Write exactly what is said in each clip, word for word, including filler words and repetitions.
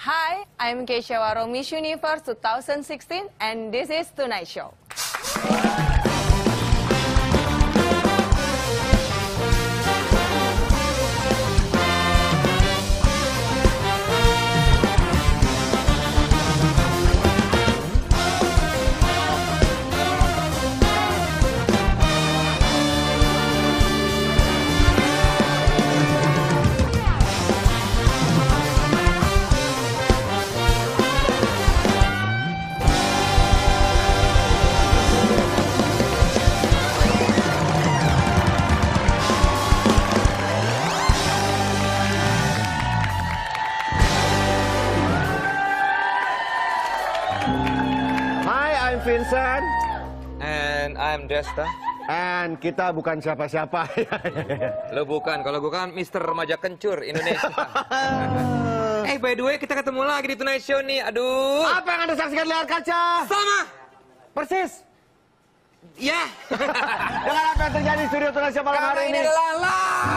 Hi, I'm Keisha Waro, Miss Universe twenty sixteen, and this is Tonight Show. I'm Vincent. And I'm Desta. And kita bukan siapa-siapa. Lo bukan, kalau gue kan Mister Remaja Kencur Indonesia. Eh, hey, by the way, kita ketemu lagi di Tonight Show nih. Aduh. Apa yang Anda saksikan di layar kaca? Sama. Persis. Ya. Dengan apa yang terjadi di studio Tonight Show malam hari ini? Ini adalah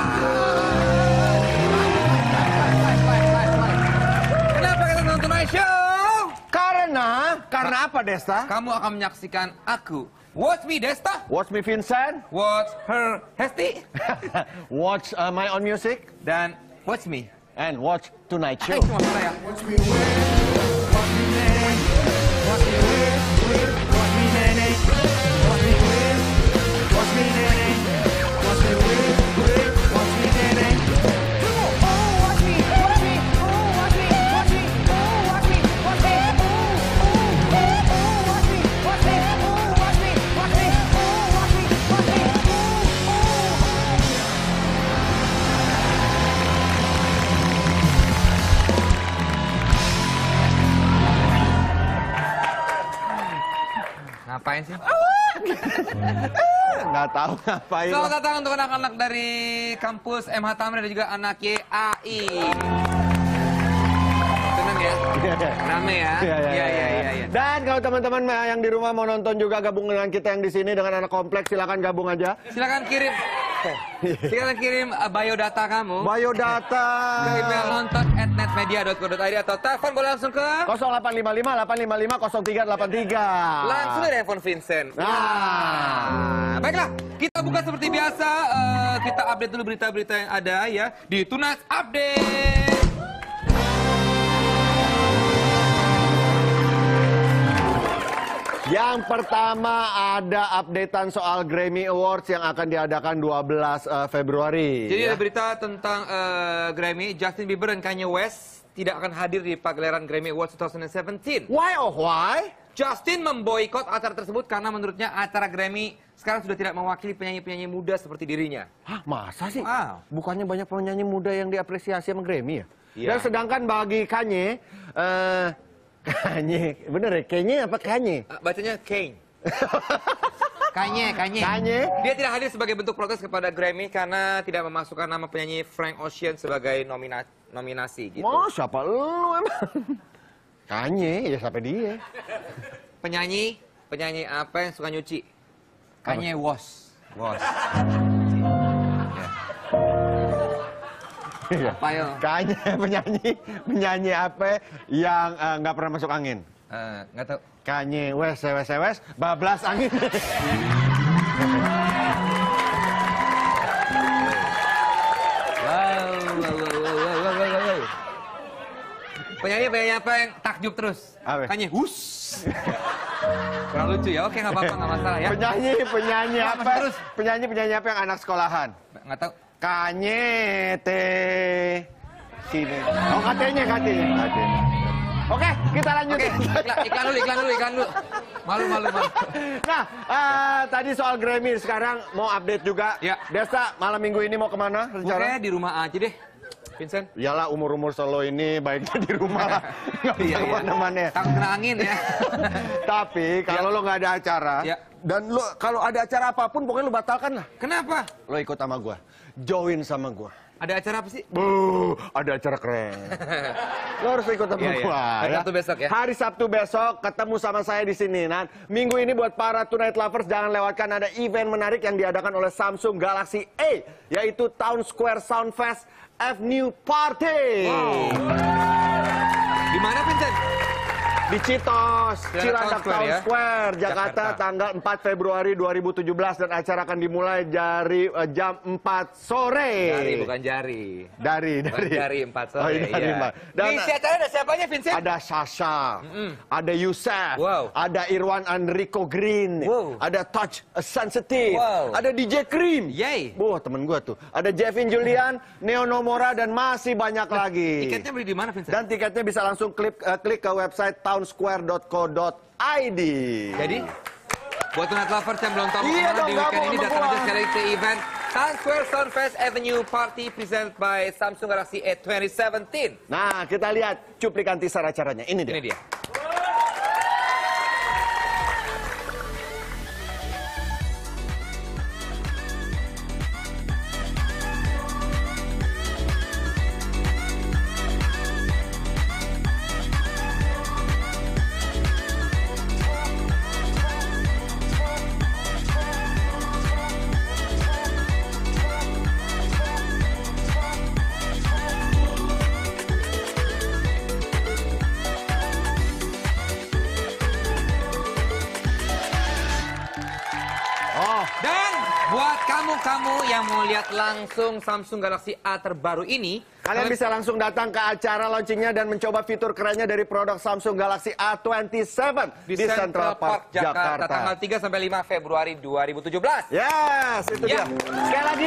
Kenapa kita nonton Tonight Show? Karena, karena apa, Desta? Kamu akan menyaksikan aku. Watch me, Desta. Watch me, Vincent. Watch her, Hesti. Watch uh, my own music. Dan watch me. And watch Tonight Show. Eh, cuma salah ya. Watch me, win. Watch me, nene. Watch me, win. Watch me, nene. Watch me, win. Watch me, nene. Watch me, win. Watch me, nene. Ngapain sih? Nggak tahu ngapain. Selamat datang untuk anak-anak dari kampus M H Tamrin dan juga anak Y A I. Seneng ya? Rame ya? Iya, iya, iya. iya. Dan kalau teman-teman yang di rumah mau nonton juga gabung dengan kita yang di sini dengan anak kompleks, silakan gabung aja. Silakan kirim. Silakan kirim uh, biodata kamu. Biodata. Ke email nonton at netmedia dot co dot i d atau telepon boleh langsung ke nol delapan lima lima delapan lima lima nol tiga delapan tiga. langsung dari handphone Vincent. Nah, baiklah, kita buka seperti biasa. Uh, kita update dulu berita-berita yang ada ya di Tunas Update. yang pertama ada updatean soal Grammy Awards yang akan diadakan dua belas Februari. Jadi ya. ada berita tentang uh, Grammy. Justin Bieber dan Kanye West tidak akan hadir di pagelaran Grammy Awards dua ribu tujuh belas. Why oh why? Justin memboikot acara tersebut karena menurutnya acara Grammy sekarang sudah tidak mewakili penyanyi-penyanyi muda seperti dirinya. Hah, masa sih? Wow. Bukannya banyak penyanyi muda yang diapresiasi sama Grammy ya? Iya. Dan sedangkan bagi Kanye, uh, Kanye, bener ya? Kanye apa Kanye? Uh, bacanya Kanye. Kanye, Kanye. Kanye. Dia tidak hadir sebagai bentuk protes kepada Grammy karena tidak memasukkan nama penyanyi Frank Ocean sebagai nomina nominasi gitu. Mau siapa lu emang? Kanye, ya siapa dia? Penyanyi, penyanyi apa yang suka nyuci? Kanye West. West. Iya. Apa yo? Kanye penyanyi, penyanyi apa yang uh, nggak pernah masuk angin? Uh, nggak tahu. Kanye West, West, West, bablas angin. Wow, wow, wow, wow, wow, wow, wow. Penyanyi, penyanyi apa yang takjub terus? Apa? Kanye, hus. Kurang lucu ya, oke nggak apa-apa, nggak masalah ya. Penyanyi, penyanyi Nah, apa? terus. Penyanyi, penyanyi apa yang anak sekolahan? Nggak tahu. Kanye teh sini. Oh katanya, katanya, katanya. Oke, kita lanjut. Oke, iklan, iklan dulu, iklan dulu, iklan dulu. Malu, malu, malu. Nah, uh, tadi soal Grammy, sekarang mau update juga. Ya. Desta, malam minggu ini mau kemana rencana? Oke, di rumah aja deh, Vincent. Iyalah, umur-umur solo ini baiknya di rumah lah. Nggak bisa kemana-mana ya. Takut kena angin ya. Tapi kalau lo nggak ada acara, Ya. dan lo kalau ada acara apapun, pokoknya lo batalkan lah. Kenapa? Lo ikut sama gua, join sama gua. Ada acara apa sih? Buh, ada acara keren. Lo harus ikut sama Iya, iya. gua. Hari Sabtu besok ya? Hari Sabtu besok ketemu sama saya di sini. Nah, minggu ini buat para Tonight Lovers jangan lewatkan ada event menarik yang diadakan oleh Samsung Galaxy A, yaitu Town Square Soundfest F New Party. Wow. Di mana, Vincent? Di Citos, Cilandak Cilandak Town Town ya? Square, Jakarta, Jakarta. tanggal empat Februari dua ribu tujuh belas dan acara akan dimulai dari eh, jam empat sore. Jari, bukan jari. Dari, Bukan dari. jari empat sore. Oh, iya, dari iya. Mbak. Dan Di acara ada siapa aja, Vincent? ada Sasha, ada Yusef, Wow. ada Irwan Enrico Green, Wow. ada Touch Sensitive, Wow. ada D J Cream. Yay. Wah, temen gua tuh. Ada Jevin Julian, Neo Nomora dan masih banyak lagi. Tiketnya beli di mana, Vincent? Dan tiketnya bisa langsung klik, eh, klik ke website townsquare dot co dot i d. Jadi, buat Tonight Lovers yang belum tahu mau Iya kemana dong, di gabung weekend ini, sama datang gua. aja sekali ke event Times Square Sunfest Avenue Party present by Samsung Galaxy A twenty seventeen. Nah, kita lihat cuplikan teaser acaranya. Ini dia. Ini dia. Oh, Dan buat kamu-kamu yang mau lihat langsung Samsung Galaxy A terbaru ini, kalian bisa langsung datang ke acara launchingnya dan mencoba fitur kerennya dari produk Samsung Galaxy A dua puluh tujuh di Central Park, Jakarta, tanggal tiga sampai lima Februari dua ribu tujuh belas. Yes, itu Ya. dia. Sekali lagi,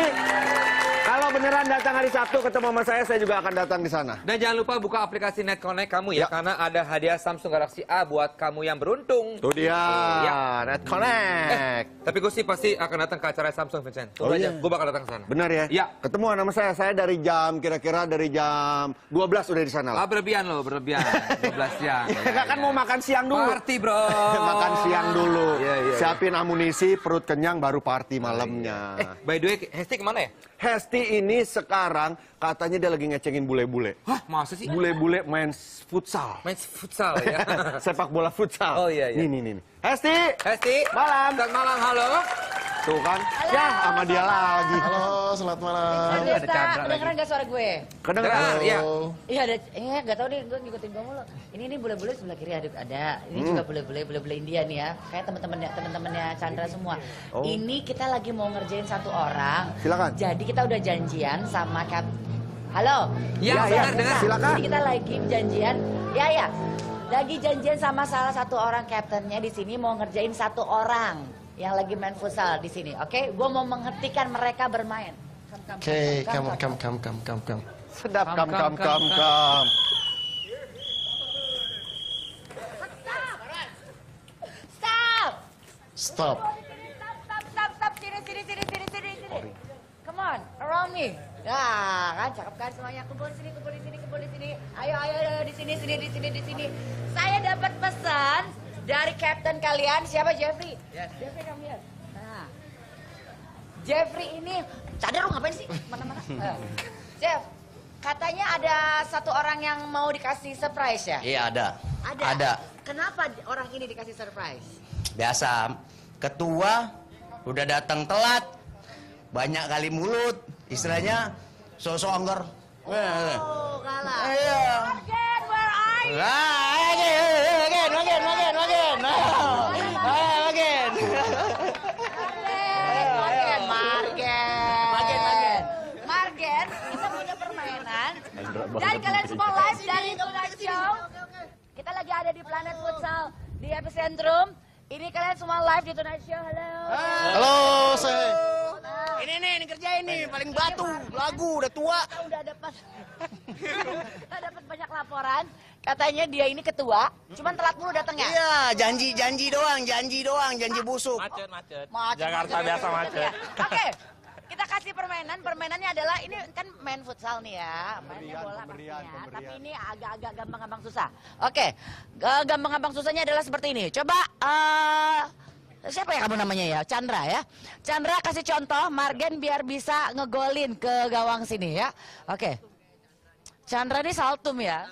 kalau beneran datang hari Sabtu ketemu sama saya, saya juga akan datang di sana. Dan jangan lupa buka aplikasi Net Connect kamu ya, Ya. karena ada hadiah Samsung Galaxy A buat kamu yang beruntung. Itu dia, Ya. Net Connect. Eh, tapi gue sih pasti akan datang ke acara Samsung, Vincent. Tunggu Oh, aja, iya. gue bakal datang ke sana. Benar ya? Ya. Ketemuan sama saya, saya dari jam, kira-kira dari jam dua belas udah di sana Ah, lah. berlebihan loh, berlebihan. dua belas jam. Ya, kan mau makan siang dulu. Party, bro. Makan siang dulu. Iya, iya, Siapin amunisi, perut kenyang, baru party malamnya. Eh, by the way, Hesti kemana ya? Hesti ini sekarang katanya dia lagi ngecengin bule-bule. Hah, masa sih? Bule-bule main futsal. Main futsal ya? Sepak bola futsal. Oh, iya, iya. Nih, nih, nih. Hesti! Hesti. Malam. Selamat malam, halo. Tuh kan. Ya, sama dia lagi. Halo, selamat malam. Aduh, ada Chandra lagi. Kedengeran gak suara gue? Kedengeran? Dengar, ya. Iya ada, eh gak tau nih gue ngikutin gue mulu. Ini ini bule-bule sebelah kiri ada, ada. Ini juga bule-bule, bule-bule India nih ya. Kayak teman-temannya, teman-temannya Chandra semua. Oh. Ini kita lagi mau ngerjain satu orang. Silakan. Jadi kita udah janjian sama Kap. Halo. Ya, Ya, dengar, ya. dengar. Silakan. Jadi kita lagi janjian. Ya ya. Lagi janjian sama salah satu orang kaptennya di sini mau ngerjain satu orang yang lagi main futsal di sini. Oke, gue mau menghentikan mereka bermain. Come, come, Oke, come, come, come, come, come, come, come. Sedap, Kam, kam, kam, kam, kam, kam, kam. Stop! Stop. Stop, stop, stop, stop. Sini, sini, sini, sini, sini, sini. Come on, around me. Nah, kan cakep kan semuanya. Kumpul di sini, kumpul di sini, kumpul di sini. Ayo, ayo, ayo, di sini, sini, di sini, di sini. Saya dapat pesan dari kapten kalian. Siapa? Jeffrey. Yes. Jeffrey, come here. Nah, Jeffrey ini, cadar lu ngapain sih? Mana-mana. Eh, Jeff, katanya ada satu orang yang mau dikasih surprise ya? Iya ada. Ada. Ada. Kenapa orang ini dikasih surprise? Biasa. Ketua udah datang telat. Banyak kali mulut. Istilahnya sosok anggar. Oh, galak. Iya. Again, where are you? Ah, again, again, again, again, again. Ah, again. Margen, Margen, Margen. Margen, kita punya permainan. Dan kalian semua live dari Tonight Show. Kita lagi ada di Planet Futsal di Epicentrum. Ini kalian semua live di Tonight Show. Halo. Halo, saya. Ini nih, ini kerjain nih, paling batu, lagu udah tua. Kita udah dapat kita dapat banyak laporan. Katanya dia ini ketua, cuman telat mulu datangnya. Iya, janji, janji doang, janji doang, janji busuk. Macet, Jakarta macet, biasa macet. Oke, kita kasih permainan. Permainannya adalah ini kan main futsal nih ya, mainnya bola pemberian, pastinya. pemberian. Tapi ini agak-agak gampang-gampang susah. Oke, G- gampang-gampang susahnya adalah seperti ini. Coba, eh siapa ya kamu namanya ya? Chandra ya. Chandra kasih contoh, Margen biar bisa ngegolin ke gawang sini ya. Oke. Chandra ini saltum ya.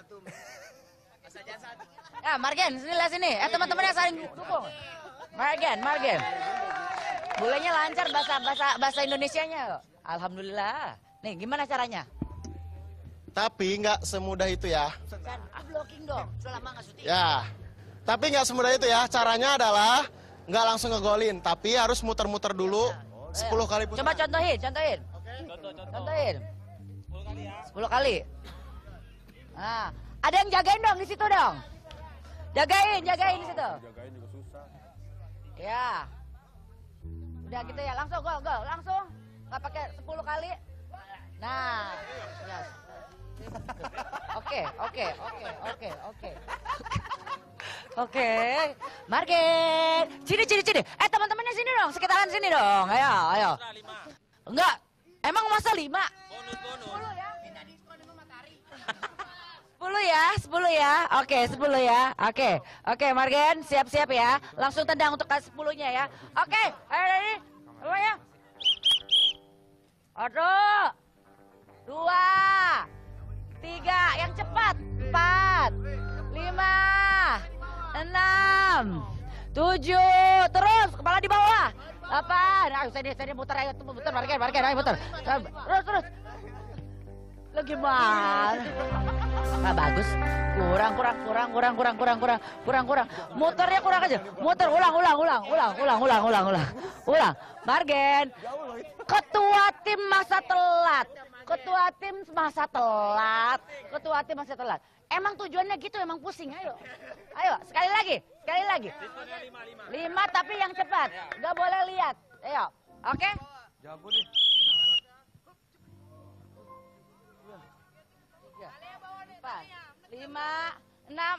Ya, Margen, sini lihat sini. Eh, teman-temannya saling dukung. Margen, Margen. Bolanya lancar bahasa bahasa bahasa Indonesianya. Alhamdulillah. Nih, gimana caranya? Tapi nggak semudah itu ya. Chan, blocking dong. Sudah lama nggak syuting. Ya. Tapi nggak semudah itu ya. Caranya adalah nggak langsung ngegolin, tapi harus muter-muter dulu sepuluh kali putar. Coba contohin, contohin. Contohin. sepuluh kali. Nah, ada yang jagain dong di situ dong. Jagain, jagain di situ. Jagain juga susah. Ya. Udah gitu ya, langsung gol, gol, langsung. Nggak pakai sepuluh kali. Nah, yes. Oke, oke, oke, oke, oke. Oke, Margen. Sini, sini, sini. Eh, teman-temannya sini dong, sekitaran sini dong. Ayo, ayo. Enggak, emang masa lima? Bonus, bonus. Sepuluh ya? Sepuluh ya, sepuluh ya. Oke, sepuluh ya. Oke, oke, Margen, siap-siap ya. Langsung tendang untuk kasih sepuluhnya ya. Oke, ayo dari semuanya. Satu, dua, tiga, yang cepat. Empat, lima, enam, tujuh, terus kepala di bawah. Delapan, ayo sini, sini muter, ayo muter, Margen, Margen, ayo muter. Terus, terus. Lo gimana? Ah, bagus. Kurang, kurang, kurang, kurang, kurang, kurang, kurang, kurang, kurang. Muternya kurang aja. Muter, ulang, ulang, ulang, ulang, ulang, ulang, ulang, ulang, ulang. Margen, ketua tim masa telat. Ketua tim masa telat. Ketua tim masa telat. Emang tujuannya gitu, emang pusing. Ayo, ayo, sekali lagi, sekali lagi. Lima, tapi yang cepat. Gak boleh lihat. Ayo, oke? Jago deh. Empat, lima, enam.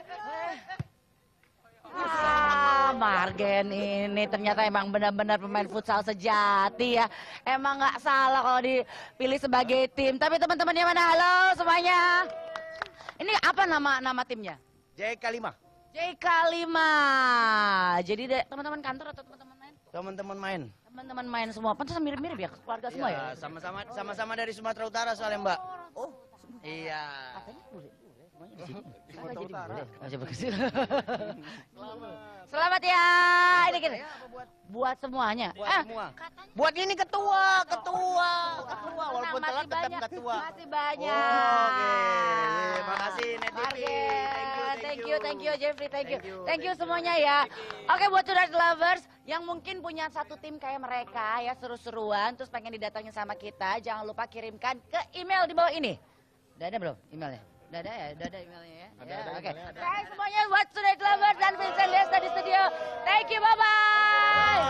Ah, Margen ini ternyata emang benar-benar pemain futsal sejati ya. Emang nggak salah kalau dipilih sebagai tim. Tapi teman-temannya mana? Halo semuanya. Ini apa nama nama timnya? J K lima. J K lima. Jadi de- teman-teman kantor atau teman-teman main? Teman-teman main. Teman-teman main semua. Pantesan mirip-mirip ya keluarga semua ya? Iya, sama-sama sama-sama dari Sumatera Utara soalnya, Mbak. Oh, iya. Katanya bule, bule semuanya di sini. Kakak jadi bule. Oh, coba ke sini. Selamat ya. Ini gini. Buat semuanya. Buat Ah, semua. katanya- Buat ini ketua, ketua, ketua. Walaupun Masih telat tetap banyak, ketua. Masih banyak. Oke. Terima kasih, Net T V. Margen. Thank you, Thank you, thank you, Jeffrey, thank you. Thank you, Thank you thank semuanya ya. Oke, buat Tonight Lovers yang mungkin punya satu tim kayak mereka ya, seru-seruan, terus pengen didatangin sama kita, jangan lupa kirimkan ke email di bawah ini. Udah ada belum emailnya? Udah ada ya? Udah ada emailnya ya? Ada, Ya, ada, oke. emailnya ada. Thanks semuanya buat Tonight Lovers dan Vincent Lesta di studio. Thank you, bye-bye.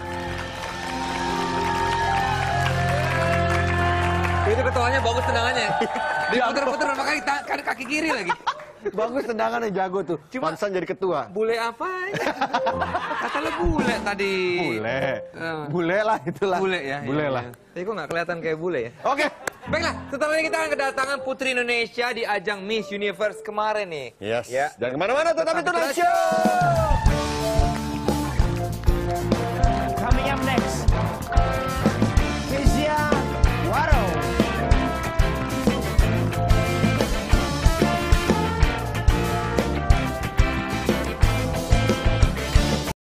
Itu ketuanya bagus tendangannya. Diputer-puter pakai ta- kan kaki kiri lagi. Bagus tendangannya, jago tuh. Cuma- Pantesan jadi ketua. Bule apa? Kata lu bule tadi. Bule. Eh. Bule lah itulah. Bule ya. Bule iya, lah. iya. Tapi kok nggak kelihatan kayak bule ya? Oke. Baiklah, setelah ini kita akan kedatangan Putri Indonesia di ajang Miss Universe kemarin nih. Yes. Ya. Jangan kemana-mana, tetap itu Tetap Show. Coming up next,